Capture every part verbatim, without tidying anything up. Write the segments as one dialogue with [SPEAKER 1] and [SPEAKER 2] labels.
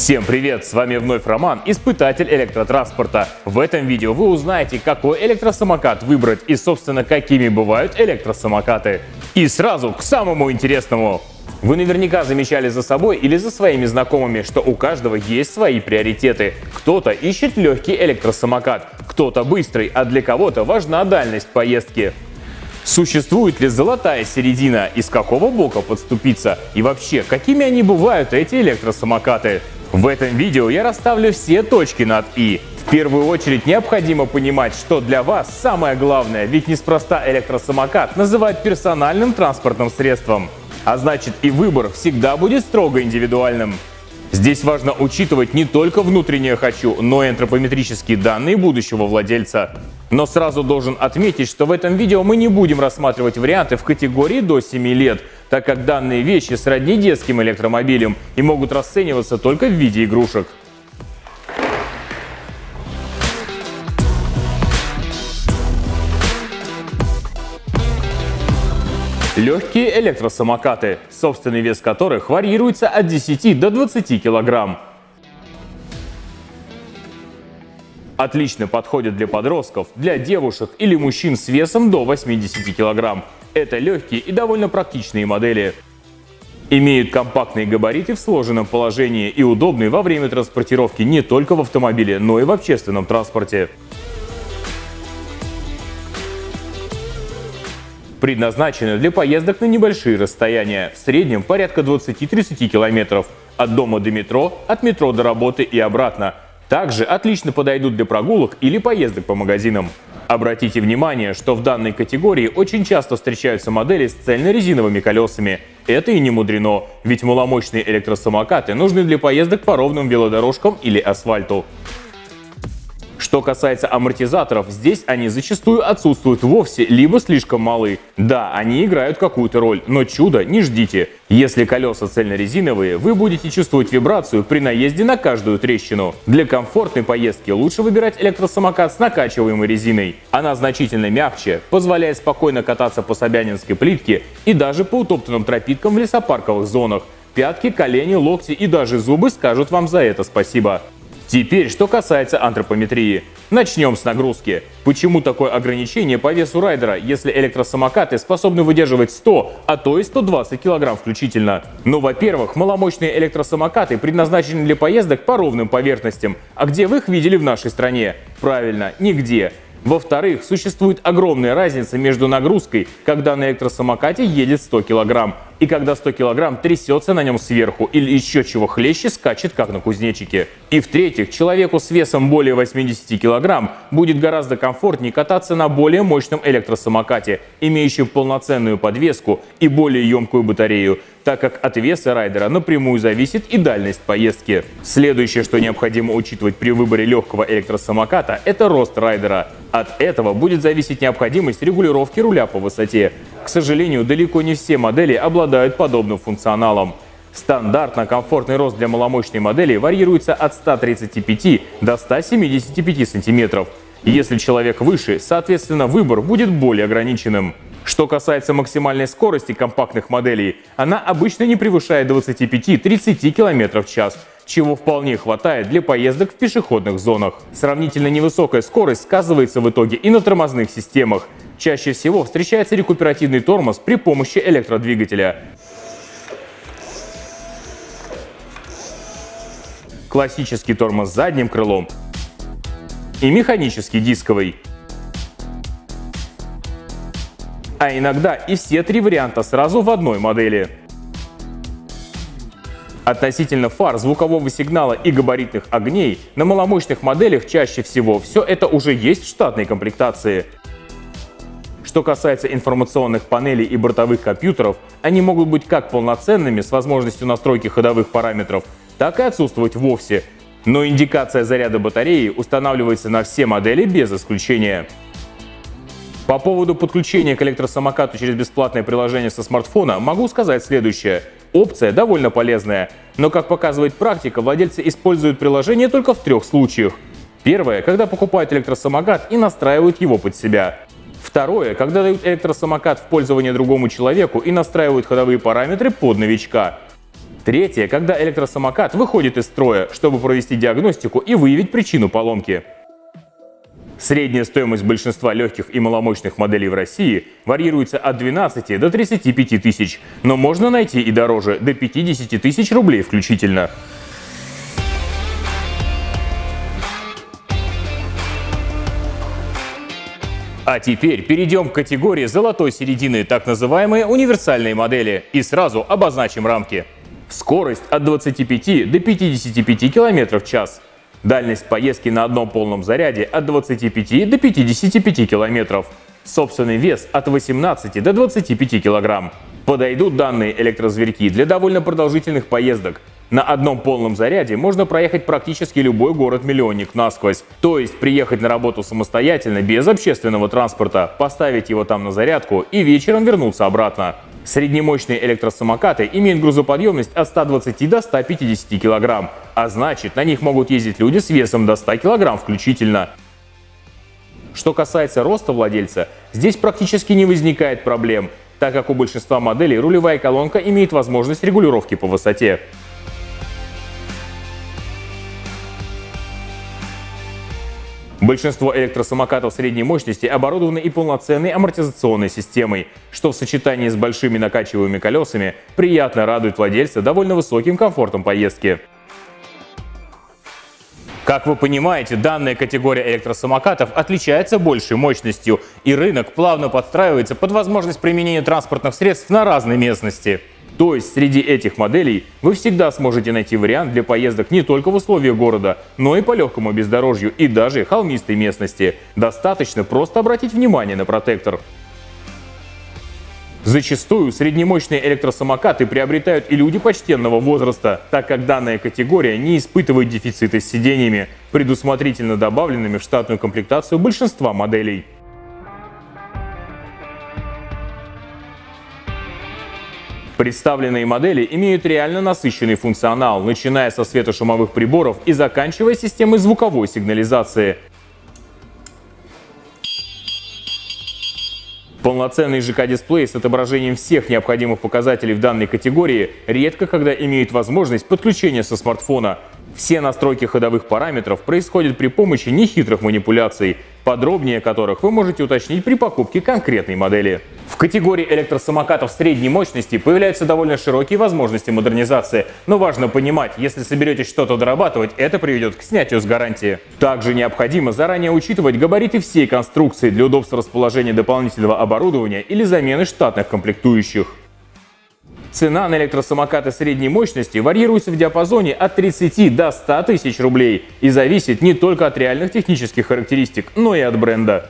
[SPEAKER 1] Всем привет! С вами вновь Роман, испытатель электротранспорта. В этом видео вы узнаете, какой электросамокат выбрать и, собственно, какими бывают электросамокаты. И сразу к самому интересному. Вы наверняка замечали за собой или за своими знакомыми, что у каждого есть свои приоритеты. Кто-то ищет легкий электросамокат, кто-то быстрый, а для кого-то важна дальность поездки. Существует ли золотая середина, из какого бока подступиться? И вообще, какими они бывают, эти электросамокаты? В этом видео я расставлю все точки над «и». В первую очередь необходимо понимать, что для вас самое главное, ведь неспроста электросамокат называют персональным транспортным средством. А значит, и выбор всегда будет строго индивидуальным. Здесь важно учитывать не только внутреннее «хочу», но и антропометрические данные будущего владельца. Но сразу должен отметить, что в этом видео мы не будем рассматривать варианты в категории до семи лет, так как данные вещи сродни детским электромобилям и могут расцениваться только в виде игрушек. Легкие электросамокаты, собственный вес которых варьируется от десяти до двадцати килограмм. Отлично подходят для подростков, для девушек или мужчин с весом до восьмидесяти килограмм. Это легкие и довольно практичные модели. Имеют компактные габариты в сложенном положении и удобные во время транспортировки не только в автомобиле, но и в общественном транспорте. Предназначены для поездок на небольшие расстояния, в среднем порядка двадцати-тридцати километров, от дома до метро, от метро до работы и обратно. Также отлично подойдут для прогулок или поездок по магазинам. Обратите внимание, что в данной категории очень часто встречаются модели с цельнорезиновыми колесами. Это и не мудрено, ведь маломощные электросамокаты нужны для поездок по ровным велодорожкам или асфальту. Что касается амортизаторов, здесь они зачастую отсутствуют вовсе, либо слишком малы. Да, они играют какую-то роль, но чуда не ждите. Если колеса цельнорезиновые, вы будете чувствовать вибрацию при наезде на каждую трещину. Для комфортной поездки лучше выбирать электросамокат с накачиваемой резиной. Она значительно мягче, позволяет спокойно кататься по Собянинской плитке и даже по утоптанным тропинкам в лесопарковых зонах. Пятки, колени, локти и даже зубы скажут вам за это спасибо. Теперь, что касается антропометрии. Начнем с нагрузки. Почему такое ограничение по весу райдера, если электросамокаты способны выдерживать сто, а то и сто двадцать килограмм включительно? Ну, во-первых, маломощные электросамокаты предназначены для поездок по ровным поверхностям. А где вы их видели в нашей стране? Правильно, нигде. Во-вторых, существует огромная разница между нагрузкой, когда на электросамокате едет сто килограмм, и когда сто килограмм трясется на нем сверху или еще чего хлеще скачет, как на кузнечике. И в-третьих, человеку с весом более восьмидесяти килограмм будет гораздо комфортнее кататься на более мощном электросамокате, имеющем полноценную подвеску и более емкую батарею, так как от веса райдера напрямую зависит и дальность поездки. Следующее, что необходимо учитывать при выборе легкого электросамоката, это рост райдера. От этого будет зависеть необходимость регулировки руля по высоте. К сожалению, далеко не все модели обладают подобным функционалом. Стандартно комфортный рост для маломощной модели варьируется от ста тридцати пяти до ста семидесяти пяти сантиметров. Если человек выше, соответственно, выбор будет более ограниченным. Что касается максимальной скорости компактных моделей, она обычно не превышает двадцати пяти — тридцати километров в час, чего вполне хватает для поездок в пешеходных зонах. Сравнительно невысокая скорость сказывается в итоге и на тормозных системах. Чаще всего встречается рекуперативный тормоз при помощи электродвигателя. Классический тормоз с задним крылом и механический дисковый. А иногда и все три варианта сразу в одной модели. Относительно фар, звукового сигнала и габаритных огней, на маломощных моделях чаще всего все это уже есть в штатной комплектации. Что касается информационных панелей и бортовых компьютеров, они могут быть как полноценными с возможностью настройки ходовых параметров, так и отсутствовать вовсе. Но индикация заряда батареи устанавливается на все модели без исключения. По поводу подключения к электросамокату через бесплатное приложение со смартфона могу сказать следующее. Опция довольно полезная, но, как показывает практика, владельцы используют приложение только в трех случаях. Первое, когда покупают электросамокат и настраивают его под себя. Второе, когда дают электросамокат в пользование другому человеку и настраивают ходовые параметры под новичка. Третье, когда электросамокат выходит из строя, чтобы провести диагностику и выявить причину поломки. Средняя стоимость большинства легких и маломощных моделей в России варьируется от двенадцати до тридцати пяти тысяч, но можно найти и дороже, до пятидесяти тысяч рублей включительно. А теперь перейдем к категории золотой середины, так называемые универсальные модели, и сразу обозначим рамки. Скорость от двадцати пяти до пятидесяти пяти км в час. Дальность поездки на одном полном заряде от двадцати пяти до пятидесяти пяти км. Собственный вес от восемнадцати до двадцати пяти кг. Подойдут данные электрозверьки для довольно продолжительных поездок. На одном полном заряде можно проехать практически любой город-миллионник насквозь. То есть приехать на работу самостоятельно, без общественного транспорта, поставить его там на зарядку и вечером вернуться обратно. Среднемощные электросамокаты имеют грузоподъемность от ста двадцати до ста пятидесяти кг, а значит, на них могут ездить люди с весом до ста кг включительно. Что касается роста владельца, здесь практически не возникает проблем, так как у большинства моделей рулевая колонка имеет возможность регулировки по высоте. Большинство электросамокатов средней мощности оборудованы и полноценной амортизационной системой, что в сочетании с большими накачиваемыми колесами приятно радует владельца довольно высоким комфортом поездки. Как вы понимаете, данная категория электросамокатов отличается большей мощностью, и рынок плавно подстраивается под возможность применения транспортных средств на разной местности. То есть среди этих моделей вы всегда сможете найти вариант для поездок не только в условиях города, но и по легкому бездорожью и даже холмистой местности. Достаточно просто обратить внимание на протектор. Зачастую среднемощные электросамокаты приобретают и люди почтенного возраста, так как данная категория не испытывает дефицита с сиденьями, предусмотрительно добавленными в штатную комплектацию большинства моделей. Представленные модели имеют реально насыщенный функционал, начиная со светошумовых приборов и заканчивая системой звуковой сигнализации. Полноценный ЖК-дисплей с отображением всех необходимых показателей в данной категории редко когда имеет возможность подключения со смартфона. Все настройки ходовых параметров происходят при помощи нехитрых манипуляций, подробнее которых вы можете уточнить при покупке конкретной модели. В категории электросамокатов средней мощности появляются довольно широкие возможности модернизации, но важно понимать, если соберетесь что-то дорабатывать, это приведет к снятию с гарантии. Также необходимо заранее учитывать габариты всей конструкции для удобства расположения дополнительного оборудования или замены штатных комплектующих. Цена на электросамокаты средней мощности варьируется в диапазоне от тридцати до ста тысяч рублей и зависит не только от реальных технических характеристик, но и от бренда.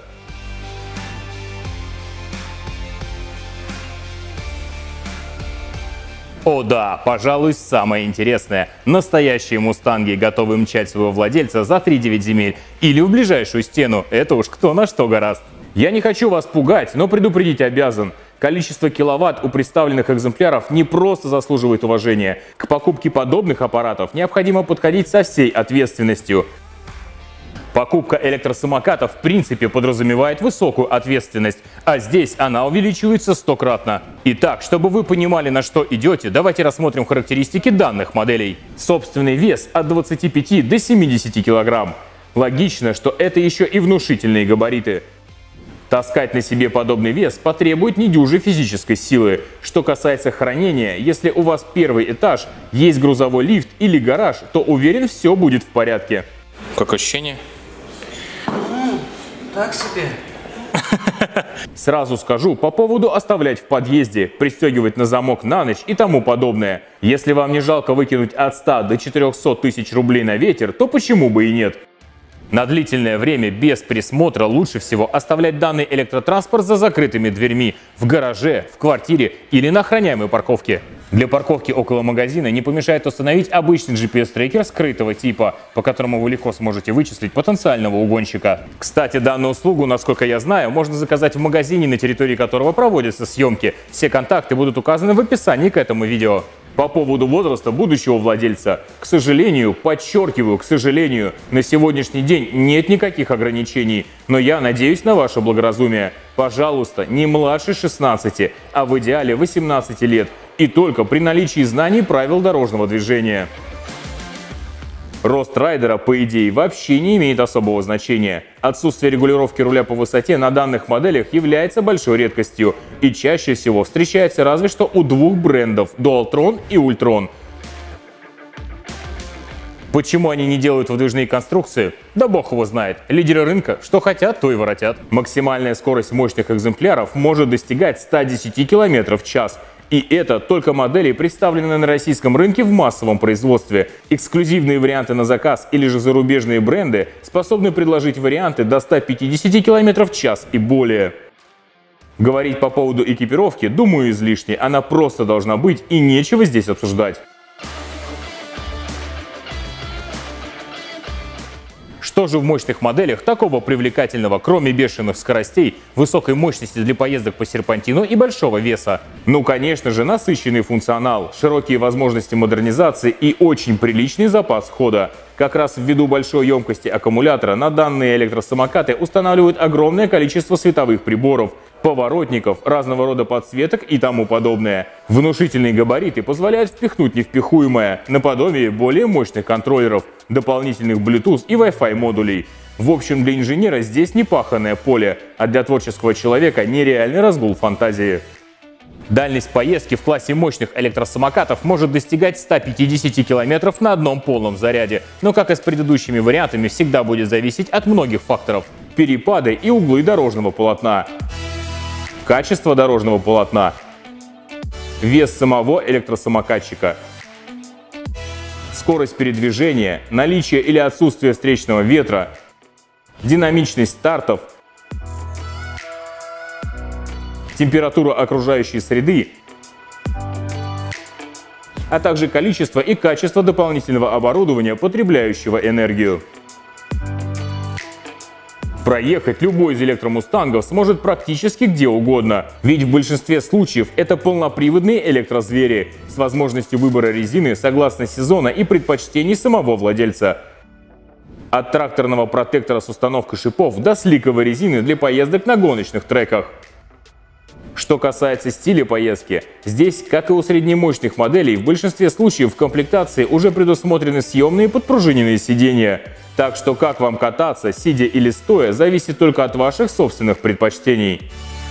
[SPEAKER 1] О да, пожалуй, самое интересное. Настоящие мустанги готовы мчать своего владельца за три-девять земель или в ближайшую стену. Это уж кто на что горазд. Я не хочу вас пугать, но предупредить обязан. Количество киловатт у представленных экземпляров не просто заслуживает уважения. К покупке подобных аппаратов необходимо подходить со всей ответственностью. Покупка электросамоката в принципе подразумевает высокую ответственность, а здесь она увеличивается стократно. Итак, чтобы вы понимали, на что идете, давайте рассмотрим характеристики данных моделей. Собственный вес от двадцати пяти до семидесяти килограмм. Логично, что это еще и внушительные габариты. Таскать на себе подобный вес потребует недюжей физической силы. Что касается хранения, если у вас первый этаж, есть грузовой лифт или гараж, то уверен, все будет в порядке.
[SPEAKER 2] Как ощущение?
[SPEAKER 3] Так себе.
[SPEAKER 1] Сразу скажу по поводу оставлять в подъезде, пристегивать на замок на ночь и тому подобное. Если вам не жалко выкинуть от ста до четырёхсот тысяч рублей на ветер, то почему бы и нет? На длительное время без присмотра лучше всего оставлять данный электротранспорт за закрытыми дверьми, в гараже, в квартире или на охраняемой парковке. Для парковки около магазина не помешает установить обычный джи пи эс-трекер скрытого типа, по которому вы легко сможете вычислить потенциального угонщика. Кстати, данную услугу, насколько я знаю, можно заказать в магазине, на территории которого проводятся съемки. Все контакты будут указаны в описании к этому видео. По поводу возраста будущего владельца. К сожалению, подчеркиваю, к сожалению, на сегодняшний день нет никаких ограничений, но я надеюсь на ваше благоразумие. Пожалуйста, не младше шестнадцати, а в идеале восемнадцати лет. и только при наличии знаний правил дорожного движения. Рост райдера, по идее, вообще не имеет особого значения. Отсутствие регулировки руля по высоте на данных моделях является большой редкостью и чаще всего встречается разве что у двух брендов – Dualtron и Ultron. Почему они не делают выдвижные конструкции? Да бог его знает. Лидеры рынка что хотят, то и воротят. Максимальная скорость мощных экземпляров может достигать ста десяти километров в час. И это только модели, представленные на российском рынке в массовом производстве. Эксклюзивные варианты на заказ или же зарубежные бренды способны предложить варианты до ста пятидесяти километров в час и более. Говорить по поводу экипировки, думаю, излишне. Она просто должна быть, и нечего здесь обсуждать. Что же в мощных моделях такого привлекательного, кроме бешеных скоростей, высокой мощности для поездок по серпантину и большого веса? Ну, конечно же, насыщенный функционал, широкие возможности модернизации и очень приличный запас хода. Как раз ввиду большой емкости аккумулятора на данные электросамокаты устанавливают огромное количество световых приборов, поворотников, разного рода подсветок и тому подобное. Внушительные габариты позволяют впихнуть невпихуемое, наподобие более мощных контроллеров, дополнительных Bluetooth и Wi-Fi модулей. В общем, для инженера здесь не паханное поле, а для творческого человека нереальный разгул фантазии. Дальность поездки в классе мощных электросамокатов может достигать ста пятидесяти километров на одном полном заряде, но, как и с предыдущими вариантами, всегда будет зависеть от многих факторов – перепады и углы дорожного полотна, качество дорожного полотна, вес самого электросамокатчика, скорость передвижения, наличие или отсутствие встречного ветра, динамичность стартов, температура окружающей среды, а также количество и качество дополнительного оборудования, потребляющего энергию. Проехать любой из электромустангов сможет практически где угодно, ведь в большинстве случаев это полноприводные электрозвери с возможностью выбора резины согласно сезона и предпочтений самого владельца. От тракторного протектора с установкой шипов до сликовой резины для поездок на гоночных треках. Что касается стиля поездки, здесь, как и у среднемощных моделей, в большинстве случаев в комплектации уже предусмотрены съемные подпружиненные сиденья. Так что как вам кататься, сидя или стоя, зависит только от ваших собственных предпочтений.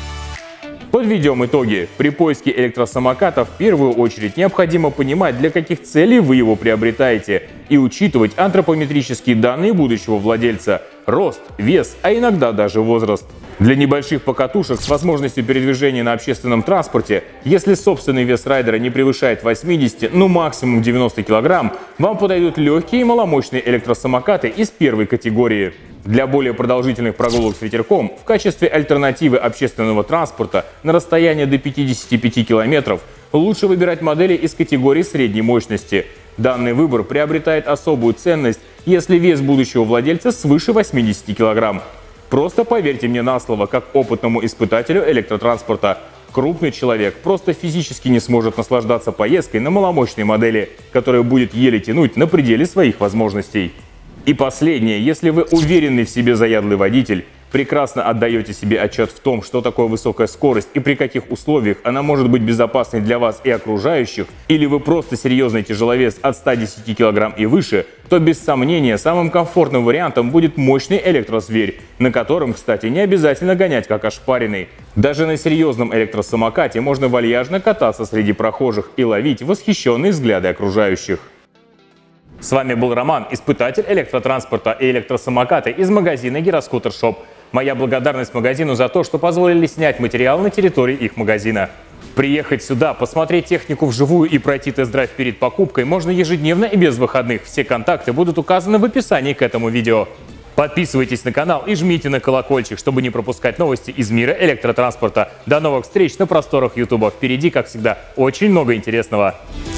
[SPEAKER 1] Подведем итоги. При поиске электросамоката в первую очередь необходимо понимать, для каких целей вы его приобретаете, и учитывать антропометрические данные будущего владельца – рост, вес, а иногда даже возраст. Для небольших покатушек с возможностью передвижения на общественном транспорте, если собственный вес райдера не превышает восьмидесяти, ну максимум девяноста килограмм, вам подойдут легкие и маломощные электросамокаты из первой категории. Для более продолжительных прогулок с ветерком в качестве альтернативы общественного транспорта на расстояние до пятидесяти пяти километров лучше выбирать модели из категории средней мощности. Данный выбор приобретает особую ценность, если вес будущего владельца свыше восьмидесяти килограмм. Просто поверьте мне на слово, как опытному испытателю электротранспорта. Крупный человек просто физически не сможет наслаждаться поездкой на маломощной модели, которая будет еле тянуть на пределе своих возможностей. И последнее, если вы уверенный в себе заядлый водитель, прекрасно отдаете себе отчет в том, что такое высокая скорость и при каких условиях она может быть безопасной для вас и окружающих, или вы просто серьезный тяжеловес от ста десяти килограмм и выше, то без сомнения самым комфортным вариантом будет мощный электрозверь, на котором, кстати, не обязательно гонять как ошпаренный. Даже на серьезном электросамокате можно вальяжно кататься среди прохожих и ловить восхищенные взгляды окружающих. С вами был Роман, испытатель электротранспорта и электросамоката из магазина Гироскутер Шоп. Моя благодарность магазину за то, что позволили снять материал на территории их магазина. Приехать сюда, посмотреть технику вживую и пройти тест-драйв перед покупкой можно ежедневно и без выходных. Все контакты будут указаны в описании к этому видео. Подписывайтесь на канал и жмите на колокольчик, чтобы не пропускать новости из мира электротранспорта. До новых встреч на просторах ютуба. Впереди, как всегда, очень много интересного.